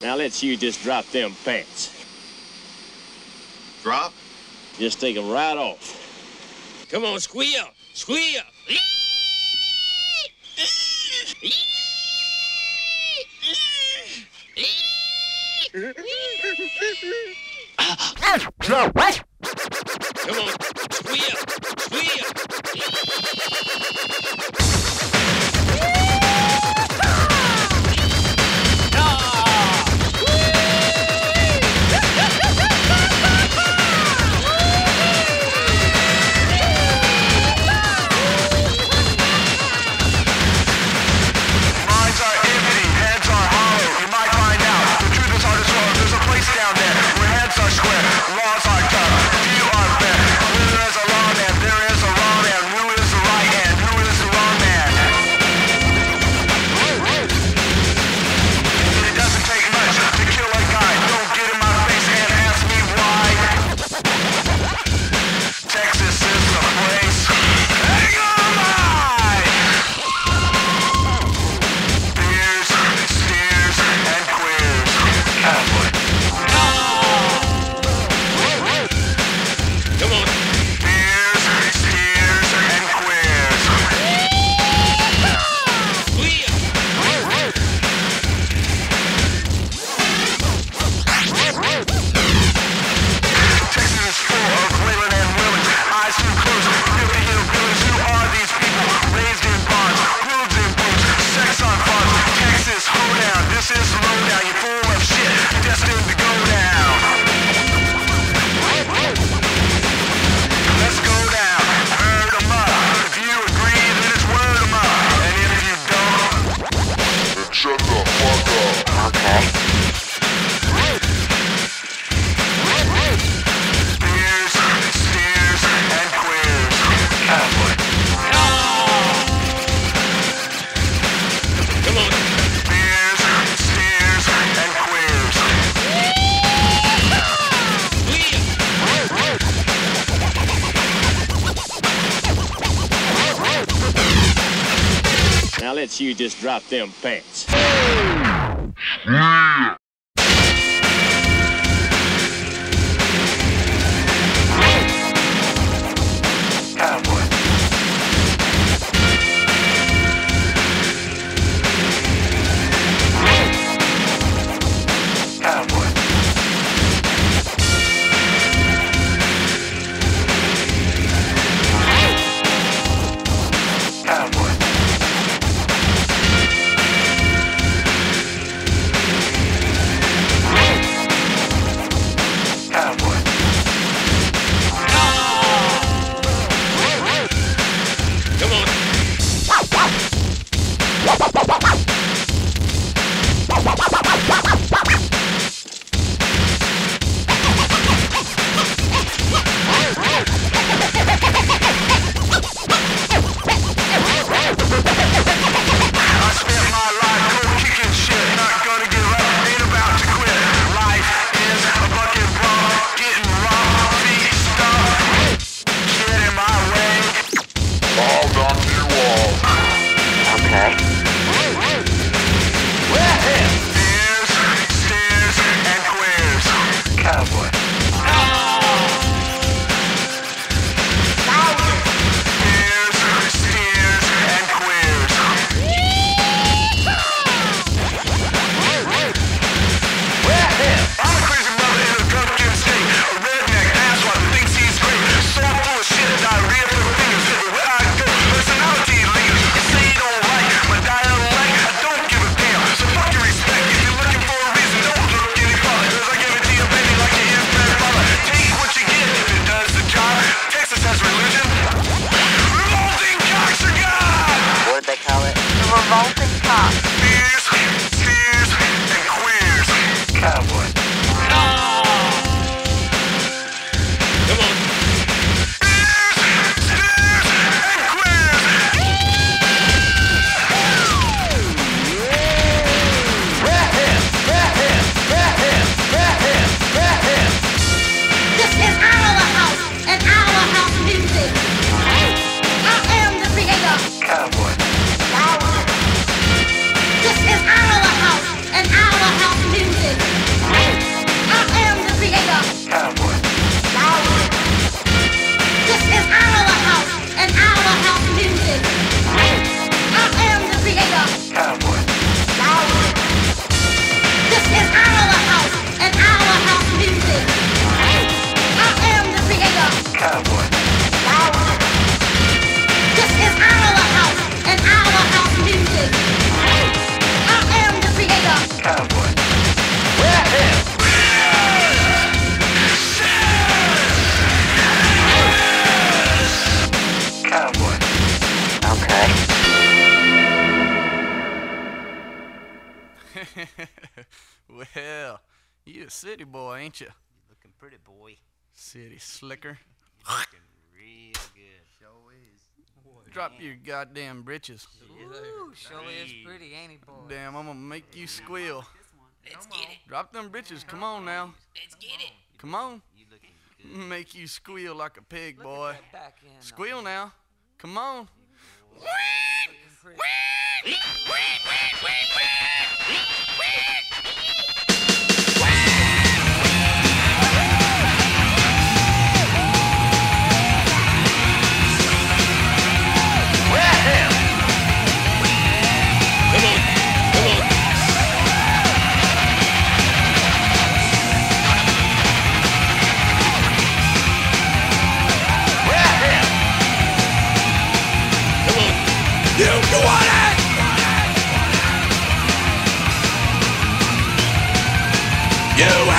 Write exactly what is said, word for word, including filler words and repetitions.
Now let's you just drop them pants. Drop? Just take them right off. Come on, squeal! Squeal! Come on, squeal! Squeal! Now let's you just drop them pants. Cowboy. Cowboy. Cowboy. Well, you a city boy, ain't you? You looking pretty, boy. City slicker. You looking real good. Show is. Drop your goddamn britches. Ooh, sure is pretty, ain't he, boy? Damn, I'm gonna make you squeal. Let's get it. Drop them britches. Come on now. Let's get it. Come on. You looking good. Make you squeal like a pig, Look boy. at that back end. on Squeal him. now. Come on. Looking pretty. Come on. Come on. Come on. You, you want it? You